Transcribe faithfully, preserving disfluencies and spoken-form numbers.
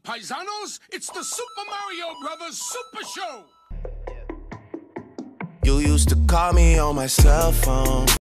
Paisanos, it's the Super Mario Brothers Super Show! You used to call me on my cell phone.